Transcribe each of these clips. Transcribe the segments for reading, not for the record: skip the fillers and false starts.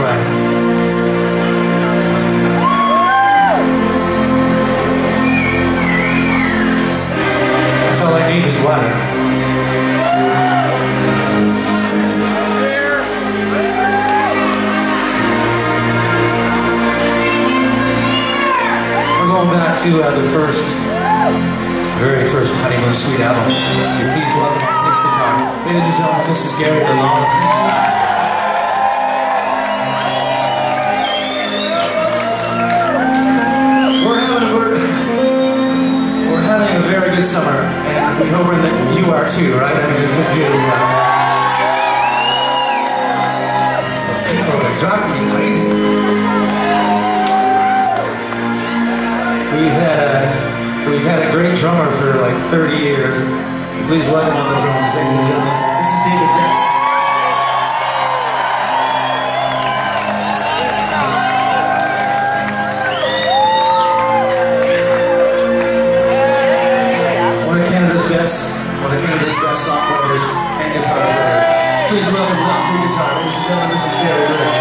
right. That's all I need is water. Back to the very first Honeymoon Suite album. Please welcome this guitar. Ladies and gentlemen, this is Gary DeLong. We're having a very good summer, and we're hoping that you are too, right? I mean, it's been beautiful. People are driving me crazy. We've had a great drummer for like 30 years. Please welcome on the drums, ladies and gentlemen. This is David Betts. One of Canada's best songwriters and guitar players. Please welcome Rock Blue Guitar, ladies and gentlemen. This is Gary DeLong.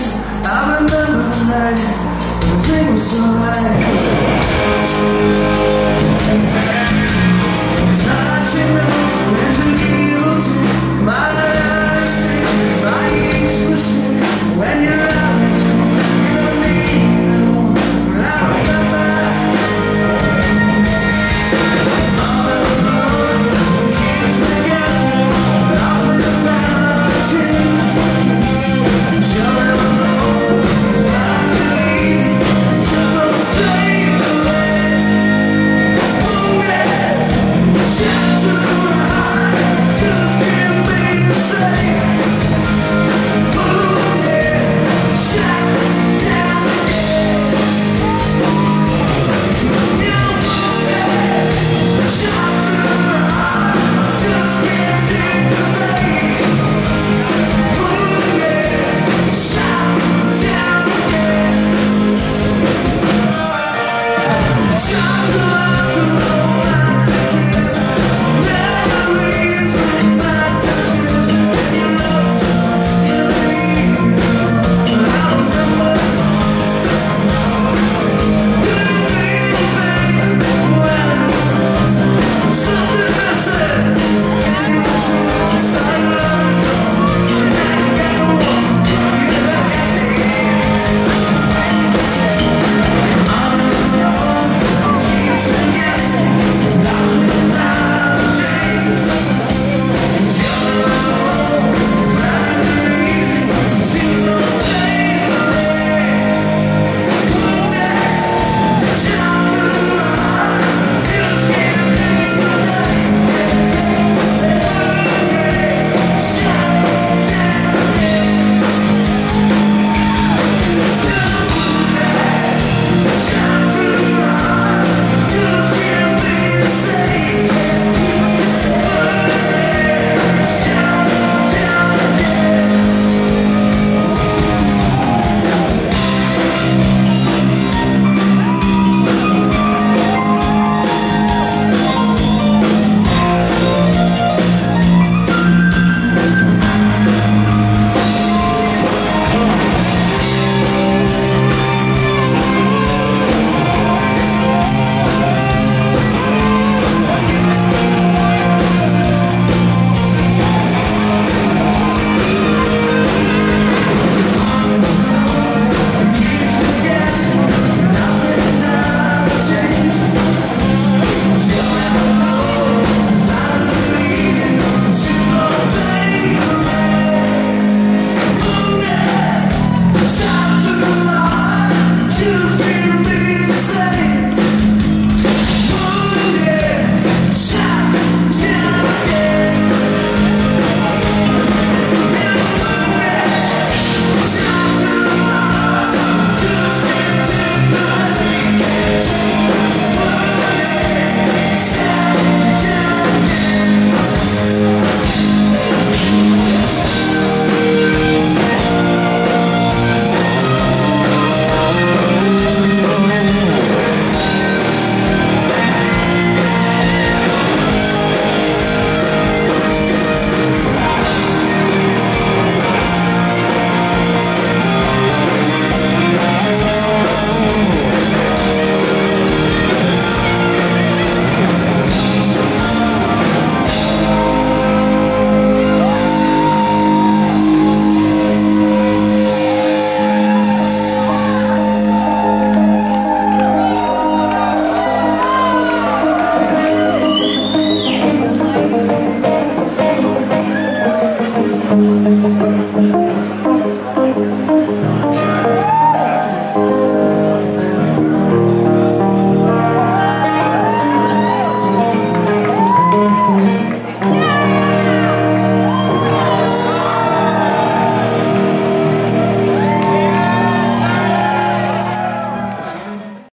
I remember the night when the thing was so right.